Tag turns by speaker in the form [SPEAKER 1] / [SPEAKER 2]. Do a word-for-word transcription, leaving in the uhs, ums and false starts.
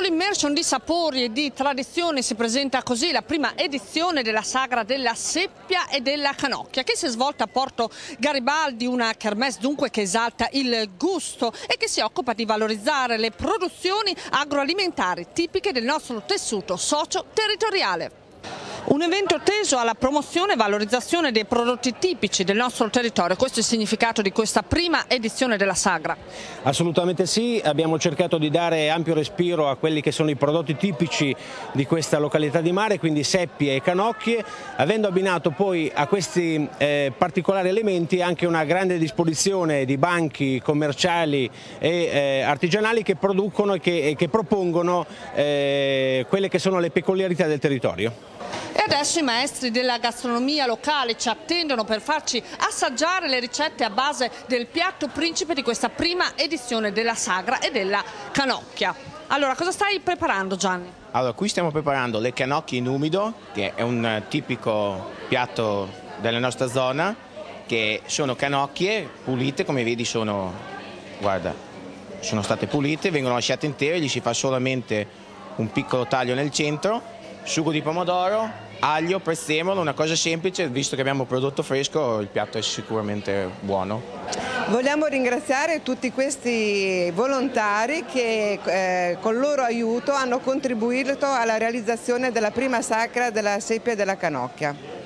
[SPEAKER 1] Sull'immersion di sapori e di tradizioni si presenta così la prima edizione della Sagra della Seppia e della Canocchia, che si è svolta a Porto Garibaldi, una kermesse dunque che esalta il gusto e che si occupa di valorizzare le produzioni agroalimentari tipiche del nostro tessuto socio-territoriale. Un evento teso alla promozione e valorizzazione dei prodotti tipici del nostro territorio, questo è il significato di questa prima edizione della Sagra.
[SPEAKER 2] Assolutamente sì, abbiamo cercato di dare ampio respiro a quelli che sono i prodotti tipici di questa località di mare, quindi seppie e canocchie, avendo abbinato poi a questi eh, particolari elementi anche una grande disposizione di banchi commerciali e eh, artigianali che producono e che, e che propongono eh, quelle che sono le peculiarità del territorio.
[SPEAKER 1] E adesso i maestri della gastronomia locale ci attendono per farci assaggiare le ricette a base del piatto principe di questa prima edizione della Sagra e della Canocchia. Allora, cosa stai preparando, Gianni?
[SPEAKER 3] Allora, qui stiamo preparando le canocchie in umido, che è un tipico piatto della nostra zona, che sono canocchie pulite, come vedi sono, guarda, sono state pulite, vengono lasciate intere, gli si fa solamente un piccolo taglio nel centro, sugo di pomodoro, aglio, prezzemolo, una cosa semplice, visto che abbiamo prodotto fresco il piatto è sicuramente buono.
[SPEAKER 4] Vogliamo ringraziare tutti questi volontari che eh, con il loro aiuto hanno contribuito alla realizzazione della prima Sagra della Seppia e della Canocchia.